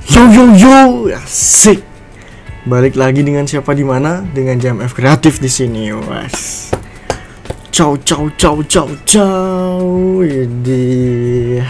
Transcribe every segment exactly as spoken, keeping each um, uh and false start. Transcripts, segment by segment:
Yo yo yo, asik. Balik lagi dengan siapa di mana? Dengan J M F Kreatif di sini, was. Ciao ciao ciao ciao ciao. Jadi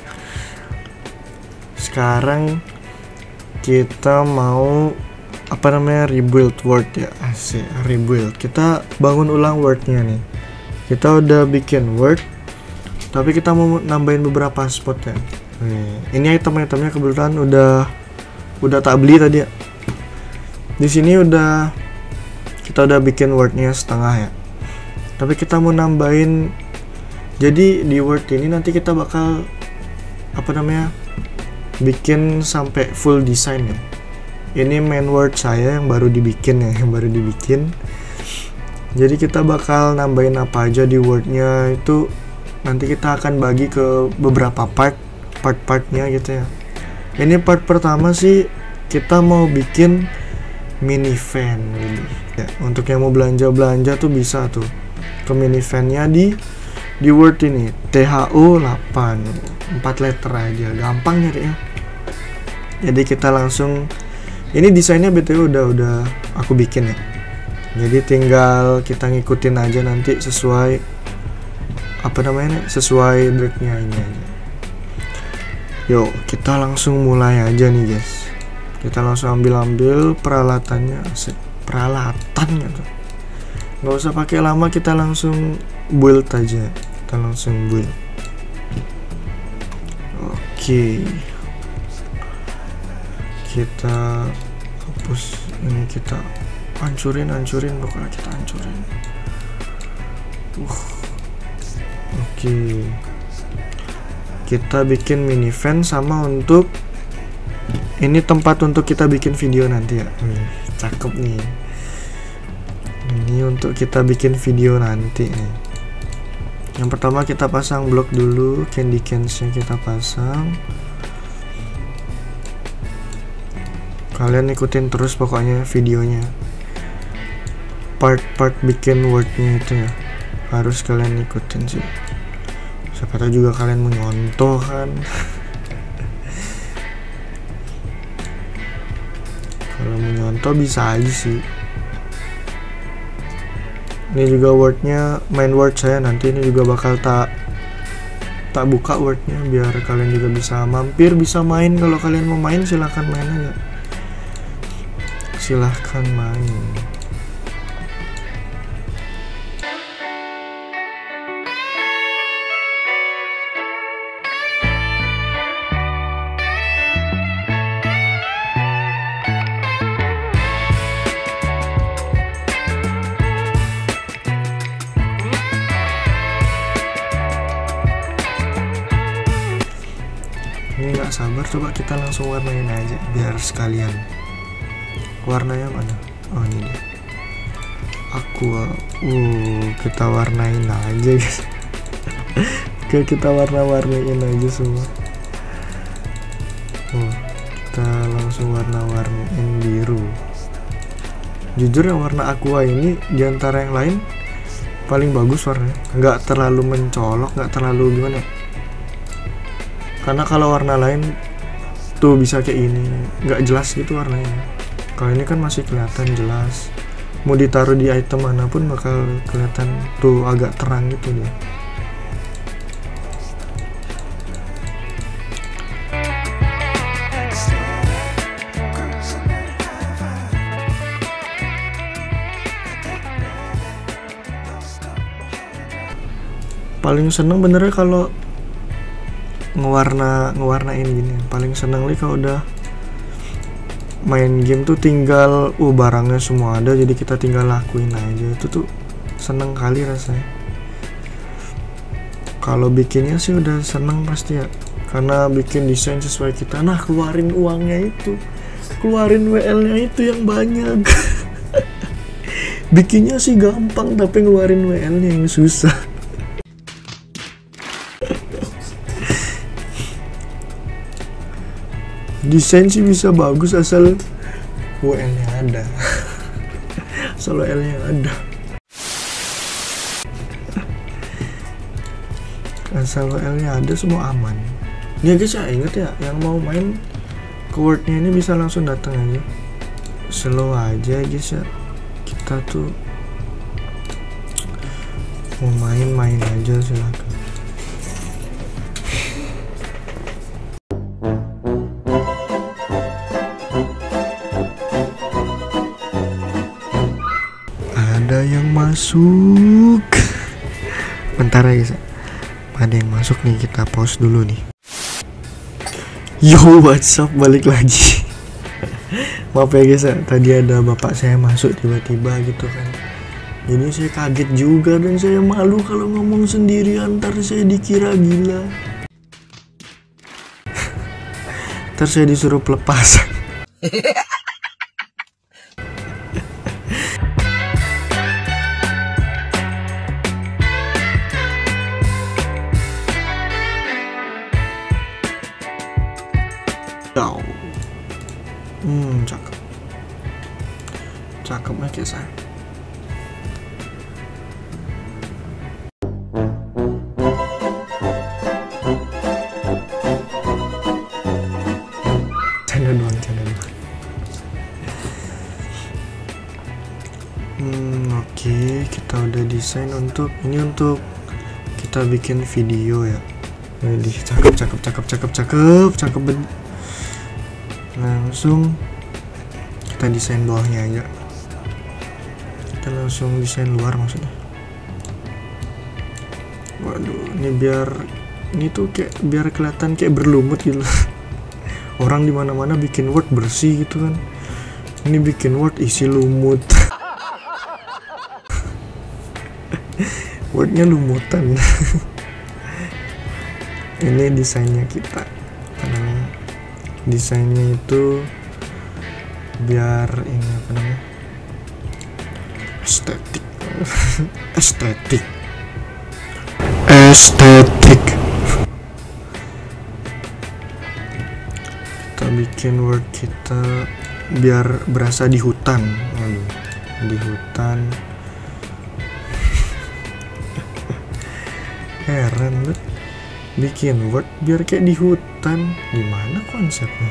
sekarang kita mau apa namanya rebuild word ya, asik rebuild. Kita bangun ulang wordnya nih. Kita udah bikin word, tapi kita mau nambahin beberapa spot ya. Nih, ini item-itemnya kebetulan udah udah tak beli tadi ya. Di sini udah kita udah bikin wordnya setengah ya. Tapi kita mau nambahin. Jadi di word ini nanti kita bakal apa namanya bikin sampai full design ya. Ini main word saya yang baru dibikin ya, yang baru dibikin. Jadi kita bakal nambahin apa aja di wordnya itu nanti kita akan bagi ke beberapa part. part-partnya gitu ya. Ini part pertama sih kita mau bikin mini van gitu. Ya, untuk yang mau belanja-belanja tuh bisa tuh ke mini van-nya di di word ini T H O delapan, empat letter aja, gampang nyari ya. Jadi kita langsung, ini desainnya B T W udah udah aku bikin ya. Jadi tinggal kita ngikutin aja nanti sesuai apa namanya sesuai dragnya ini aja. Yuk kita langsung mulai aja nih guys. Kita langsung ambil-ambil peralatannya, asik. Peralatan gitu. Nggak usah pakai lama, kita langsung build aja. Kita langsung build. Oke. Kita hapus ini, kita hancurin, hancurin pokoknya kita hancurin. Uh. Oke. Kita bikin mini van sama untuk ini tempat untuk kita bikin video nanti ya. Wih, cakep nih. Ini untuk kita bikin video nanti nih. Yang pertama kita pasang blok dulu, candy canes-nya kita pasang. Kalian ikutin terus pokoknya videonya. Part-part bikin wordnya itu ya harus kalian ikutin sih. Siapa tahu juga kalian mau nyontoh kan. Kalau mau nyontoh bisa aja sih. Ini juga wordnya, main word saya nanti ini juga bakal tak tak buka wordnya biar kalian juga bisa mampir, bisa main. Kalau kalian mau main silahkan main aja. Silahkan main. Ini nggak sabar, coba kita langsung warnain aja biar sekalian. Warnanya mana? Oh ini dia. Aqua. Uh, kita warnain aja guys. Oke, kita warna-warnain aja semua. Oh, kita langsung warna-warnain biru. Jujur yang warna aqua ini diantara yang lain paling bagus warnanya. Nggak terlalu mencolok, nggak terlalu gimana ya? Karena kalau warna lain tuh bisa kayak ini, nggak jelas gitu warnanya. Kalau ini kan masih kelihatan jelas. Mau ditaruh di item manapun bakal kelihatan tuh agak terang gitu dia. Paling seneng benernya kalau ngewarna ngewarnain gini. Paling seneng nih kalau udah main game tuh tinggal uh barangnya semua ada, jadi kita tinggal lakuin aja. Itu tuh seneng kali rasanya. Kalau bikinnya sih udah seneng pasti ya, karena bikin desain sesuai kita. Nah keluarin uangnya itu, keluarin W L-nya itu yang banyak. Bikinnya sih gampang, tapi ngeluarin W L-nya yang susah. Desain sih bisa bagus asal W L-nya ada. Asal W L-nya ada. Asal W L-nya ada semua aman. Ya guys ya, inget ya yang mau main ke wordnya ini bisa langsung datang aja, slow aja guys ya. Kita tuh mau main-main aja, silakan. Ada yang masuk. Bentar ya guys, ada yang masuk nih, kita pause dulu nih. Yo, what's up, balik lagi. Maaf ya guys ya, tadi ada bapak saya masuk tiba-tiba gitu kan. Jadi saya kaget juga dan saya malu kalau ngomong sendirian, ntar saya dikira gila. Ntar saya disuruh pelepasan. Hmm, cakep. Cakepnya kayak saya. Canda doang, canda doang. Hmm, oke, okay. Kita udah desain untuk ini, untuk kita bikin video ya. Jadi cakep, cakep, cakep, cakep, cakep, cakep. Langsung kita desain bawahnya aja. Kita langsung desain luar maksudnya. Waduh, ini biar ini tuh kayak biar kelihatan kayak berlumut gitu. Orang di mana-mana bikin Word bersih gitu kan. Ini bikin Word isi lumut. Wordnya lumutan. Ini desainnya kita. Karena desainnya itu biar ini apa namanya, estetik. estetik estetik kita bikin Word kita biar berasa di hutan. Aduh, di hutan. Heran banget bikin Word biar kayak di hutan. Gimana konsepnya?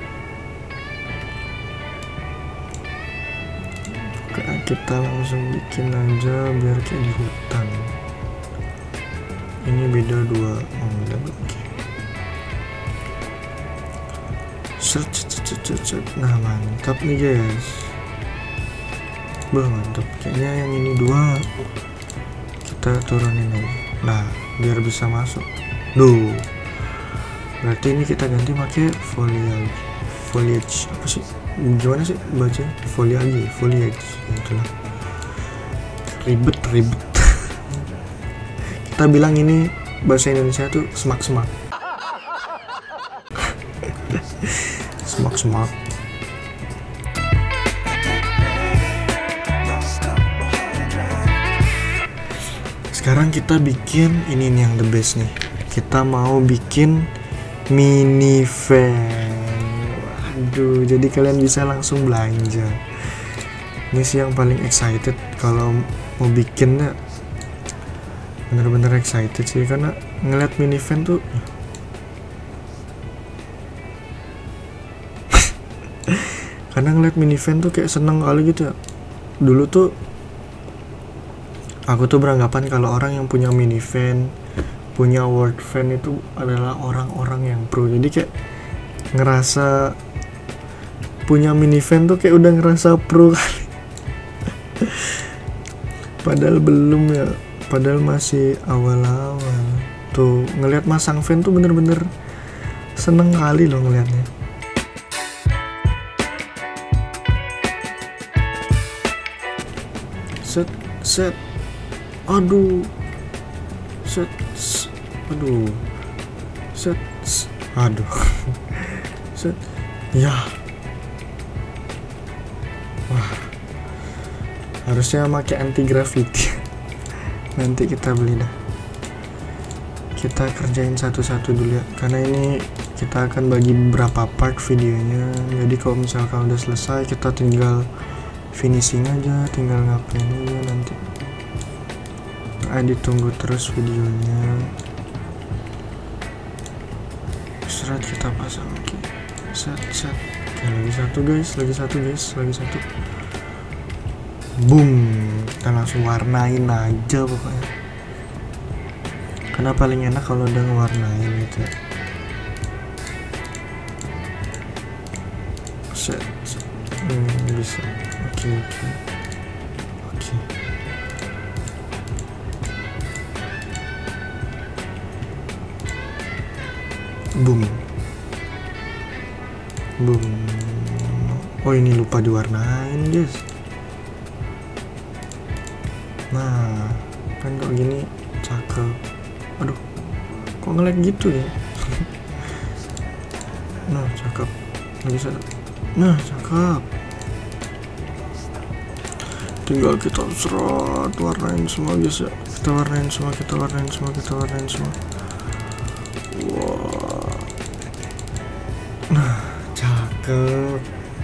Kita langsung bikin aja biar kayak di hutan. Ini beda dua. Oh, beda dua. Oke. Search, search, search, search. Nah, mantap nih guys. Bah, mantap. Kayaknya yang ini dua kita turunin aja. Nah, biar bisa masuk. Duh. Berarti ini kita ganti pakai foliage. Foliage apa sih? Gimana sih baca? Foliage, foliage. Itulah. Ribet, ribet. Kita bilang ini bahasa Indonesia tuh semak-semak. Semak-semak. Sekarang kita bikin ini nih yang the best nih. Kita mau bikin mini van. Aduh, jadi kalian bisa langsung belanja. Ini sih yang paling excited kalau mau bikinnya. Bener-bener excited sih karena ngeliat minivan tuh karena ngeliat minivan tuh kayak seneng kali gitu ya. Dulu tuh aku tuh beranggapan kalau orang yang punya minivan, punya Word van itu adalah orang-orang yang pro. Jadi kayak ngerasa punya minivan tuh kayak udah ngerasa pro kali. Padahal belum ya, padahal masih awal-awal. Tuh ngelihat masang van tuh bener-bener seneng kali loh ngelihatnya. Set, set, aduh, set, set. Aduh, set, set. Aduh, set, ya. Wah, harusnya pakai anti gravity. Nanti kita beli dah. Kita kerjain satu-satu dulu ya, karena ini kita akan bagi beberapa part videonya. Jadi kalau misalkan udah selesai, kita tinggal finishing aja, tinggal ngapain aja nanti. Nah, ditunggu terus videonya. Serat kita pasang, oke. set set. Oke, lagi satu guys, lagi satu guys, lagi satu. Boom, kita langsung warnain aja pokoknya. Karena paling enak kalau udah ngewarnain gitu ya. Set, set. Hmm, bisa. Oke oke oke. Boom boom. Oh, ini lupa diwarnain guys. Nah kan kalau gini cakep. Aduh, kok nge-lag gitu ya. Nah cakep, nggak bisa. Nah cakep, tinggal kita serot warnain semua guys ya. Kita warnain semua, kita warnain semua, kita warnain semua. Wow. Nah cakep,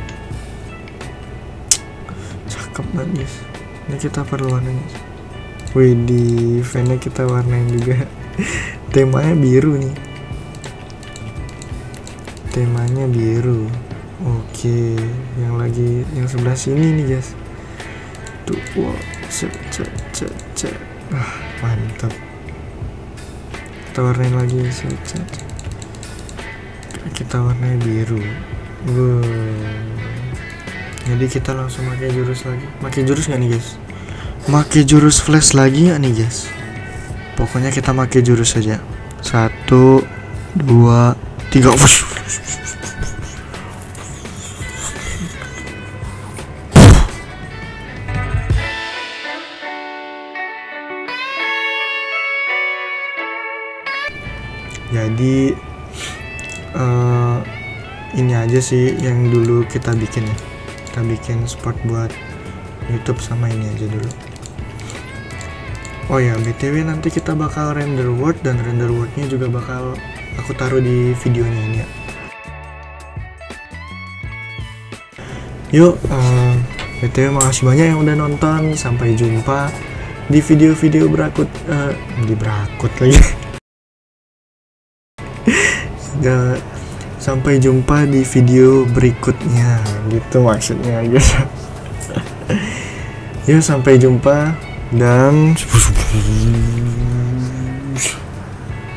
cakep banget guys. Ini kita perlu warnain. Wih, di fan-nya kita warnain juga. Temanya biru nih, temanya biru. Oke, yang lagi yang sebelah sini nih guys. Tuh, wow, cek cek cek cek. Ah, mantap. Kita warnain lagi, cek cek. Kita warnai biru. Wow. Jadi kita langsung pakai jurus lagi. Pakai jurus nggak nih guys? Pakai jurus flash lagi nggak nih guys? Pokoknya kita pakai jurus saja. Satu, dua, tiga. Jadi uh, ini aja sih yang dulu kita bikin ya. Kita bikin spot buat YouTube sama ini aja dulu. Oh ya, B T W nanti kita bakal render word, dan render wordnya juga bakal aku taruh di videonya ini ya. Yuk, uh, B T W makasih banyak yang udah nonton. Sampai jumpa di video-video berakut, uh, di berakut lagi. Gak, sampai jumpa di video berikutnya, gitu maksudnya guys. Yuk, sampai jumpa dan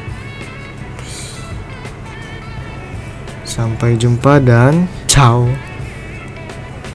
sampai jumpa dan ciao.